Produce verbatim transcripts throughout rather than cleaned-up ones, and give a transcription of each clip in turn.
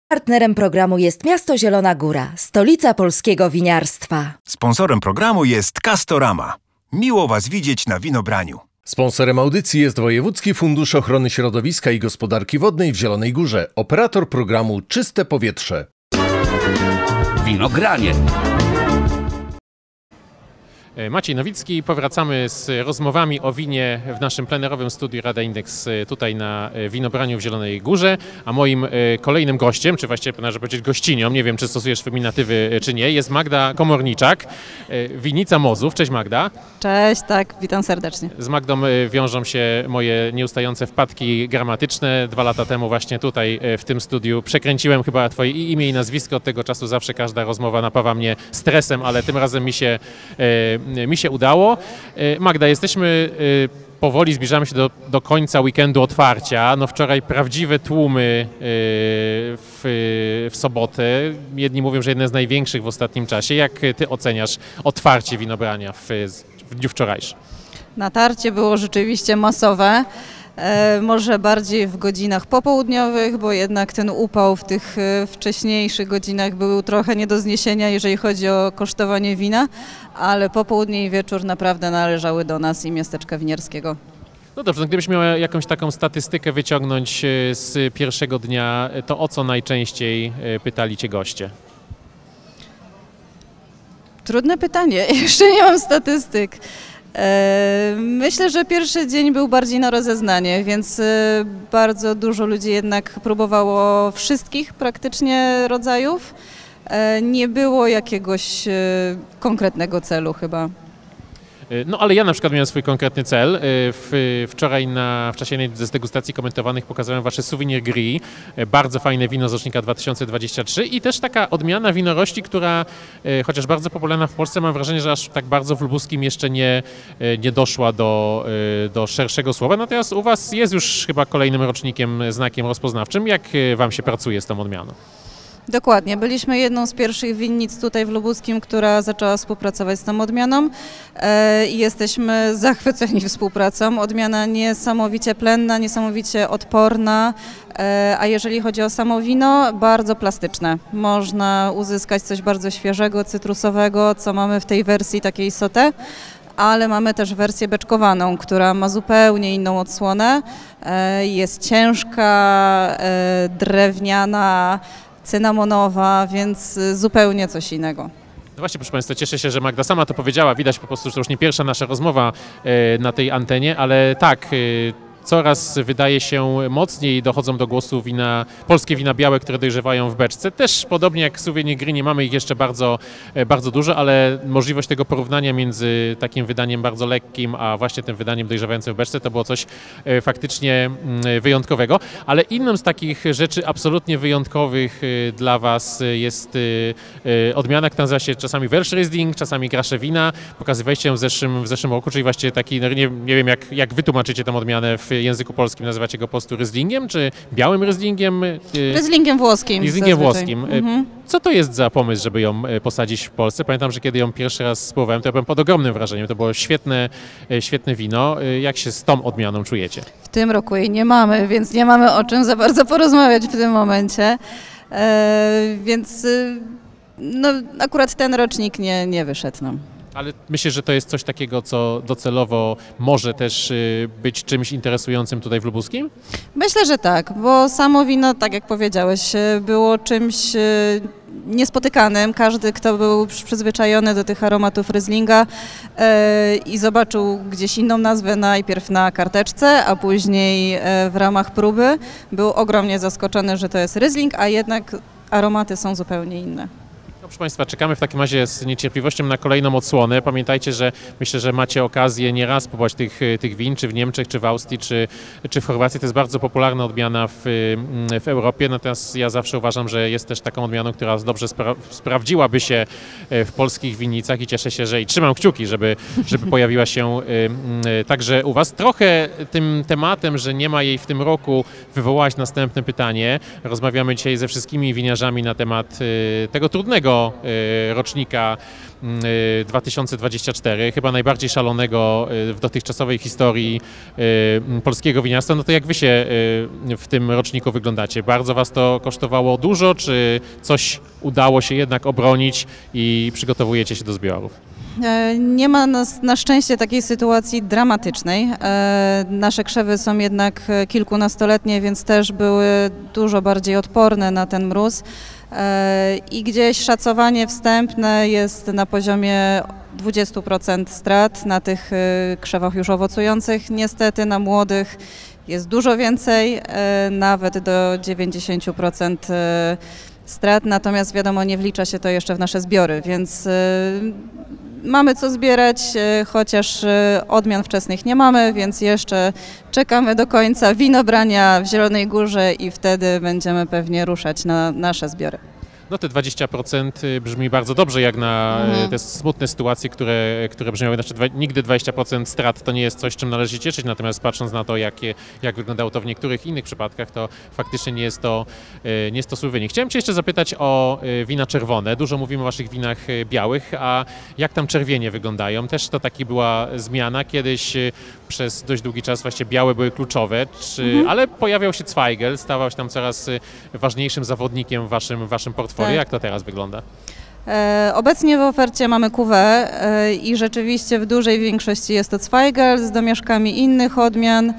Partnerem programu jest Miasto Zielona Góra, stolica polskiego winiarstwa. Sponsorem programu jest Castorama. Miło Was widzieć na winobraniu. Sponsorem audycji jest Wojewódzki Fundusz Ochrony Środowiska i Gospodarki Wodnej w Zielonej Górze. Operator programu Czyste Powietrze. Winogranie. Maciej Nowicki, powracamy z rozmowami o winie w naszym plenerowym studiu Rada Indeks tutaj na Winobraniu w Zielonej Górze, a moim kolejnym gościem, czy właściwie należy powiedzieć gościnią, nie wiem czy stosujesz feminatywy czy nie, jest Magda Komorniczak, winnica Mozów. Cześć Magda. Cześć, tak, witam serdecznie. Z Magdą wiążą się moje nieustające wpadki gramatyczne. Dwa lata temu właśnie tutaj w tym studiu przekręciłem chyba twoje imię i nazwisko, od tego czasu zawsze każda rozmowa napawa mnie stresem, ale tym razem mi się mi się udało. Magda, jesteśmy powoli, zbliżamy się do, do końca weekendu otwarcia. No wczoraj prawdziwe tłumy w, w sobotę. Jedni mówią, że jedne z największych w ostatnim czasie. Jak ty oceniasz otwarcie winobrania w, w dniu wczorajszym? Natarcie było rzeczywiście masowe. E, może bardziej w godzinach popołudniowych, bo jednak ten upał w tych e, wcześniejszych godzinach był trochę nie do zniesienia, jeżeli chodzi o kosztowanie wina, ale popołudnie i wieczór naprawdę należały do nas i miasteczka winiarskiego. No dobrze, no gdybyś miała jakąś taką statystykę wyciągnąć z pierwszego dnia, to o co najczęściej pytali cię goście? Trudne pytanie, jeszcze nie mam statystyk. Myślę, że pierwszy dzień był bardziej na rozeznanie, więc bardzo dużo ludzi jednak próbowało wszystkich praktycznie rodzajów. Nie było jakiegoś konkretnego celu chyba. No ale ja na przykład miałem swój konkretny cel. W, wczoraj na, w czasie jednej z degustacji komentowanych pokazałem wasze Souvenir Gris. Bardzo fajne wino z rocznika dwa tysiące dwudziestego trzeciego i też taka odmiana winorośli, która chociaż bardzo popularna w Polsce, mam wrażenie, że aż tak bardzo w lubuskim jeszcze nie, nie doszła do, do szerszego słowa. Natomiast u was jest już chyba kolejnym rocznikiem, znakiem rozpoznawczym. Jak wam się pracuje z tą odmianą? Dokładnie. Byliśmy jedną z pierwszych winnic tutaj w Lubuskim, która zaczęła współpracować z tą odmianą i jesteśmy zachwyceni współpracą. Odmiana niesamowicie plenna, niesamowicie odporna, a jeżeli chodzi o samo wino, bardzo plastyczne. Można uzyskać coś bardzo świeżego, cytrusowego, co mamy w tej wersji takiej sauté, ale mamy też wersję beczkowaną, która ma zupełnie inną odsłonę. Jest ciężka, drewniana, cynamonowa, więc zupełnie coś innego. No właśnie, proszę Państwa, cieszę się, że Magda sama to powiedziała. Widać po prostu, że to już nie pierwsza nasza rozmowa na tej antenie, ale tak, coraz wydaje się mocniej dochodzą do głosu wina, polskie wina białe, które dojrzewają w beczce. Też podobnie jak Souvenir Gris, nie mamy ich jeszcze bardzo, bardzo dużo, ale możliwość tego porównania między takim wydaniem bardzo lekkim, a właśnie tym wydaniem dojrzewającym w beczce, to było coś faktycznie wyjątkowego. Ale inną z takich rzeczy absolutnie wyjątkowych dla Was jest odmiana, która nazywa się czasami Welschriesling, czasami Grasche Wina. Pokazywaliście ją w zeszłym, w zeszłym roku, czyli właściwie taki, no nie, nie wiem jak, jak Wy tłumaczycie tę odmianę w języku polskim, nazywacie go po prostu Rieslingiem, czy białym Rieslingiem? Rieslingiem włoskim. Rieslingiem włoskim. Mhm. Co to jest za pomysł, żeby ją posadzić w Polsce? Pamiętam, że kiedy ją pierwszy raz spróbowałem, to ja byłem pod ogromnym wrażeniem. To było świetne, świetne wino. Jak się z tą odmianą czujecie? W tym roku jej nie mamy, więc nie mamy o czym za bardzo porozmawiać w tym momencie. E, więc no, akurat ten rocznik nie, nie wyszedł nam. Ale myślę, że to jest coś takiego, co docelowo może też być czymś interesującym tutaj w Lubuskim? Myślę, że tak, bo samo wino, tak jak powiedziałeś, było czymś niespotykanym. Każdy, kto był przyzwyczajony do tych aromatów Rieslinga i zobaczył gdzieś inną nazwę najpierw na karteczce, a później w ramach próby, był ogromnie zaskoczony, że to jest Riesling, a jednak aromaty są zupełnie inne. Proszę Państwa, czekamy w takim razie z niecierpliwością na kolejną odsłonę. Pamiętajcie, że myślę, że macie okazję nieraz spróbować tych, tych win, czy w Niemczech, czy w Austrii, czy, czy w Chorwacji. To jest bardzo popularna odmiana w, w Europie, natomiast ja zawsze uważam, że jest też taką odmianą, która dobrze spra sprawdziłaby się w polskich winnicach i cieszę się, że i trzymam kciuki, żeby, żeby pojawiła się także u Was. Trochę tym tematem, że nie ma jej w tym roku, wywołałaś następne pytanie. Rozmawiamy dzisiaj ze wszystkimi winiarzami na temat tego trudnego szalonego y, rocznika y, dwa tysiące dwudziestego czwartego, chyba najbardziej szalonego y, w dotychczasowej historii y, polskiego winiarstwa. No to jak wy się y, w tym roczniku wyglądacie? Bardzo was to kosztowało dużo, czy coś udało się jednak obronić i przygotowujecie się do zbiorów? Nie ma na, na szczęście takiej sytuacji dramatycznej. E, nasze krzewy są jednak kilkunastoletnie, więc też były dużo bardziej odporne na ten mróz. E, I gdzieś szacowanie wstępne jest na poziomie dwadzieścia procent strat na tych e, krzewach już owocujących. Niestety na młodych jest dużo więcej, e, nawet do dziewięćdziesiąt procent e, strat, natomiast wiadomo, nie wlicza się to jeszcze w nasze zbiory, więc e, mamy co zbierać, chociaż odmian wczesnych nie mamy, więc jeszcze czekamy do końca winobrania w Zielonej Górze i wtedy będziemy pewnie ruszać na nasze zbiory. No te dwadzieścia procent brzmi bardzo dobrze, jak na mhm. te smutne sytuacje, które, które brzmiały. Znaczy, dwa, nigdy dwadzieścia procent strat to nie jest coś, czym należy się cieszyć, natomiast patrząc na to, jak, jak wyglądało to w niektórych innych przypadkach, to faktycznie nie jest to, nie jest to zły wynik. Chciałem Cię jeszcze zapytać o wina czerwone. Dużo mówimy o Waszych winach białych, a jak tam czerwienie wyglądają? Też to taka była zmiana. Kiedyś przez dość długi czas właśnie białe były kluczowe, czy, mhm. ale pojawiał się Zweigel, stawał się tam coraz ważniejszym zawodnikiem w Waszym, w waszym portfolio. Tak. Jak to teraz wygląda? E, obecnie w ofercie mamy Cuvée e, i rzeczywiście w dużej większości jest to Zweigel z domieszkami innych odmian. E,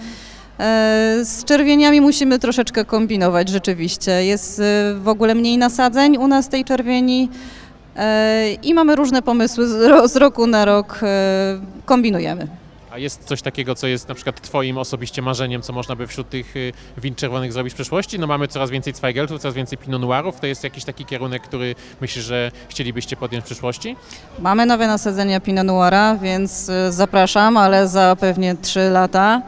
z czerwieniami musimy troszeczkę kombinować rzeczywiście. Jest e, w ogóle mniej nasadzeń u nas tej czerwieni e, i mamy różne pomysły z, z roku na rok, e, kombinujemy. A jest coś takiego, co jest na przykład Twoim osobiście marzeniem, co można by wśród tych win czerwonych zrobić w przyszłości? No mamy coraz więcej Zweigeltów, coraz więcej Pinot Noirów. To jest jakiś taki kierunek, który myślisz, że chcielibyście podjąć w przyszłości? Mamy nowe nasadzenia Pinot Noira, więc zapraszam, ale za pewnie trzy lata.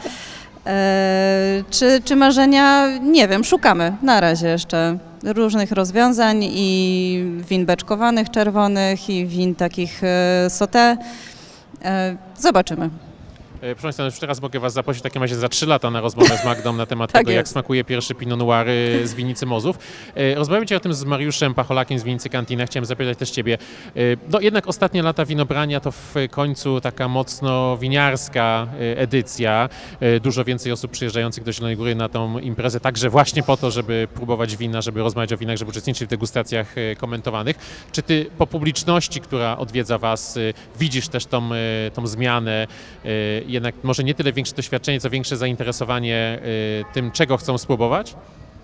Eee, czy, czy marzenia? Nie wiem, szukamy na razie jeszcze różnych rozwiązań i win beczkowanych czerwonych i win takich e, sauté. E, zobaczymy. Proszę Państwa, już teraz mogę Was zaprosić w takim razie za trzy lata na rozmowę z Magdą na temat tak tego, jest. jak smakuje pierwszy Pinot Noir z winnicy Mozów. Rozmawiam Cię o tym z Mariuszem Pacholakiem z winnicy Cantina. Chciałem zapytać też Ciebie. No jednak ostatnie lata winobrania to w końcu taka mocno winiarska edycja. Dużo więcej osób przyjeżdżających do Zielonej Góry na tą imprezę, także właśnie po to, żeby próbować wina, żeby rozmawiać o winach, żeby uczestniczyć w degustacjach komentowanych. Czy Ty po publiczności, która odwiedza Was, widzisz też tą, tą zmianę, jednak może nie tyle większe doświadczenie, co większe zainteresowanie y, tym, czego chcą spróbować?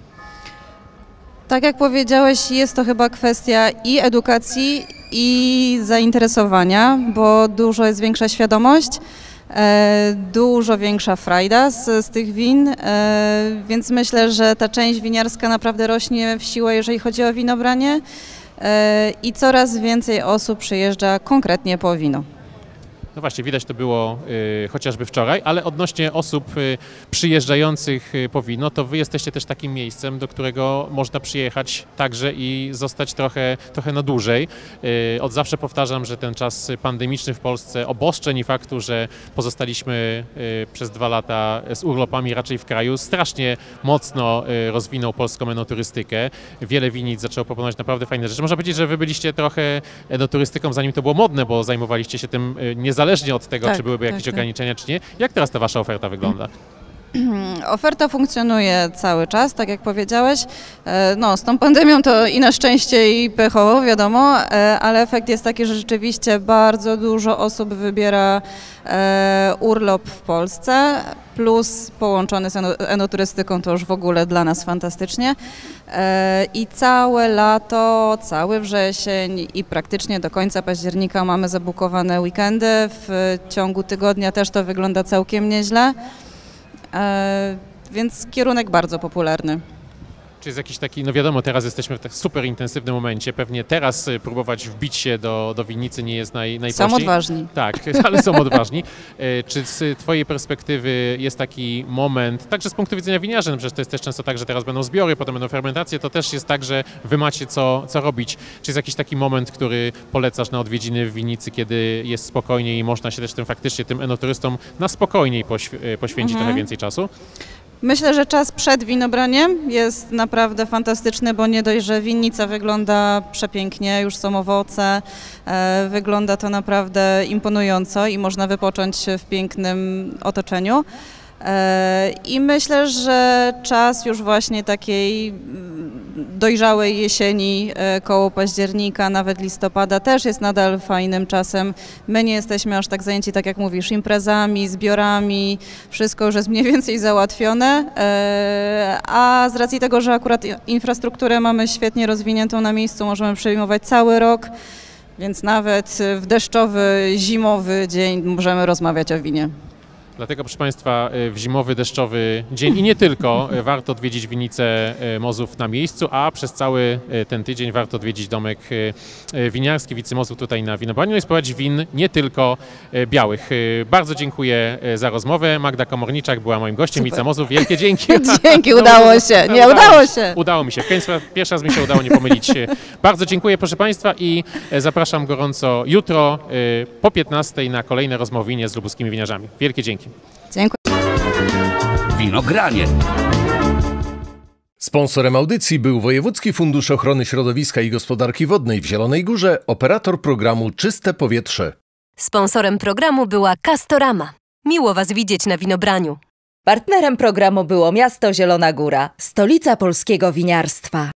Tak jak powiedziałeś, jest to chyba kwestia i edukacji, i zainteresowania, bo dużo jest większa świadomość, e, dużo większa frajda z, z tych win, e, więc myślę, że ta część winiarska naprawdę rośnie w siłę, jeżeli chodzi o winobranie e, i coraz więcej osób przyjeżdża konkretnie po wino. No właśnie, widać to było y, chociażby wczoraj, ale odnośnie osób y, przyjeżdżających y, po wino, to Wy jesteście też takim miejscem, do którego można przyjechać także i zostać trochę, trochę na dłużej. Y, od zawsze powtarzam, że ten czas pandemiczny w Polsce, obostrzeń i faktu, że pozostaliśmy y, przez dwa lata z urlopami raczej w kraju, strasznie mocno y, rozwinął polską enoturystykę. Wiele winnic zaczęło proponować naprawdę fajne rzeczy. Można powiedzieć, że Wy byliście trochę enoturystyką, zanim to było modne, bo zajmowaliście się tym y, niezależnie Niezależnie od tego, tak, czy byłyby jakieś tak, ograniczenia, tak. czy nie. Jak teraz ta Wasza oferta wygląda? Oferta funkcjonuje cały czas, tak jak powiedziałeś. No, z tą pandemią to i na szczęście, i pechowo, wiadomo, ale efekt jest taki, że rzeczywiście bardzo dużo osób wybiera urlop w Polsce, plus połączony z enoturystyką, to już w ogóle dla nas fantastycznie. I całe lato, cały wrzesień i praktycznie do końca października mamy zabukowane weekendy. W ciągu tygodnia też to wygląda całkiem nieźle. E, więc kierunek bardzo popularny. Czy jest jakiś taki, no wiadomo, teraz jesteśmy w tak super intensywnym momencie, pewnie teraz próbować wbić się do, do winnicy nie jest naj, najprościej. Są odważni. Tak, ale są odważni. Czy z Twojej perspektywy jest taki moment, także z punktu widzenia winiarzy, no przecież to jest też często tak, że teraz będą zbiory, potem będą fermentacje, to też jest tak, że Wy macie co, co robić. Czy jest jakiś taki moment, który polecasz na odwiedziny w winnicy, kiedy jest spokojniej i można się też tym faktycznie, tym enoturystom na spokojniej poświęcić mhm. trochę więcej czasu? Myślę, że czas przed winobraniem jest naprawdę fantastyczny, bo nie dość, że winnica wygląda przepięknie, już są owoce, e, wygląda to naprawdę imponująco i można wypocząć w pięknym otoczeniu. E, I myślę, że czas już właśnie takiej dojrzałej jesieni, e, koło października, nawet listopada też jest nadal fajnym czasem. My nie jesteśmy aż tak zajęci, tak jak mówisz, imprezami, zbiorami, wszystko już jest mniej więcej załatwione, e, a z racji tego, że akurat infrastrukturę mamy świetnie rozwiniętą na miejscu, możemy przejmować cały rok, więc nawet w deszczowy, zimowy dzień możemy rozmawiać o winie. Dlatego, proszę Państwa, w zimowy, deszczowy dzień i nie tylko warto odwiedzić winnicę Mozów na miejscu, a przez cały ten tydzień warto odwiedzić domek winiarski Wicy Mozów tutaj na winobraniu i spróbować win nie tylko białych. Bardzo dziękuję za rozmowę. Magda Komorniczak była moim gościem, Wica Mozów. Wielkie dzięki. Dzięki, udało się. Nie, udało się. Udało mi się. W końcu pierwszy raz mi się udało nie pomylić. Bardzo dziękuję, proszę Państwa, i zapraszam gorąco jutro po piętnastej na kolejne rozmowy o winie z lubuskimi winiarzami. Wielkie dzięki. Dziękuję. Winogranie. Sponsorem audycji był Wojewódzki Fundusz Ochrony Środowiska i Gospodarki Wodnej w Zielonej Górze, operator programu Czyste Powietrze. Sponsorem programu była Castorama. Miło Was widzieć na winobraniu. Partnerem programu było miasto Zielona Góra, stolica polskiego winiarstwa.